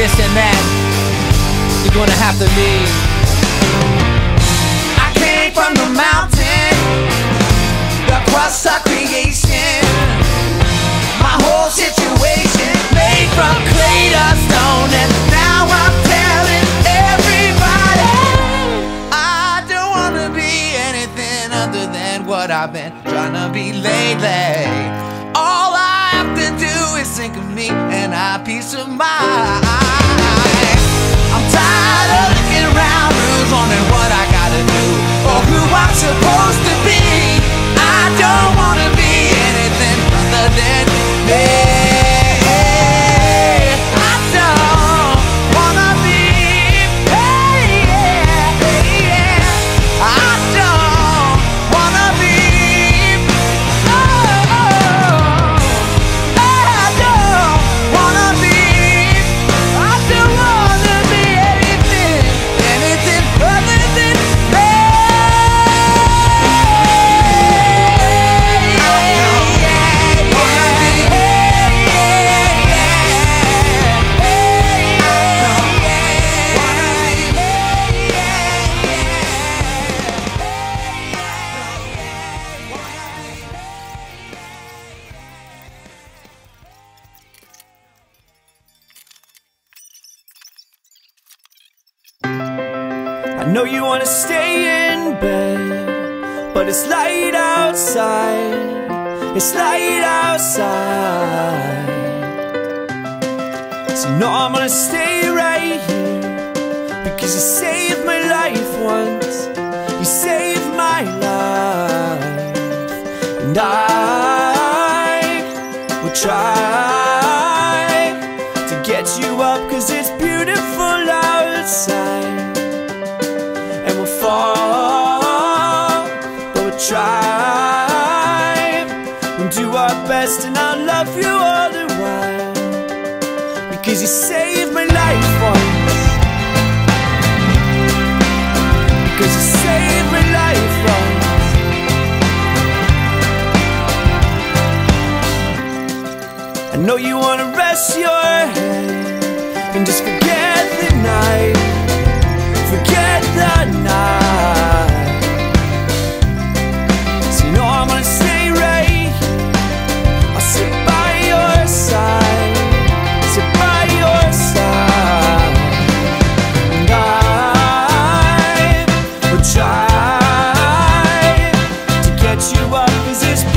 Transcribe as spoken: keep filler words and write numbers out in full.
this and that, you're gonna have to leave. I came from the mountain, the crust of creation. My whole situation made from clay to stone, and now I'm telling everybody I don't wanna be anything other than what I've been trying to be lately. All I have to do is think of me and I have peace of mind. I'm tired of looking around, who's wondering what I gotta do or who I'm supposed to be. I don't wanna be anything other than me. I know you wanna stay in bed, but it's light outside. It's light outside. So no, I'm gonna stay right here, because you saved my life once. You saved my life, and I will try to get you up, cause it's beautiful outside. Fall, but we'll try. We'll do our best, and I'll love you all the while, because you saved my life once. Because you saved my life once. I know you wanna rest your head and just forget the night. Forget the night. So you know I'm gonna stay right here. I'll sit by your side, sit by your side, and I will try to get you up, cause it's